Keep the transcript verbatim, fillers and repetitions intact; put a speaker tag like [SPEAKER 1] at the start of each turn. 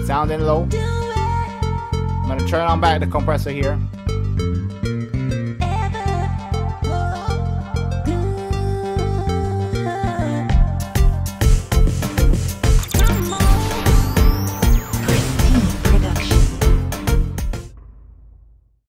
[SPEAKER 1] Sounding low. I'm gonna turn on back the compressor here.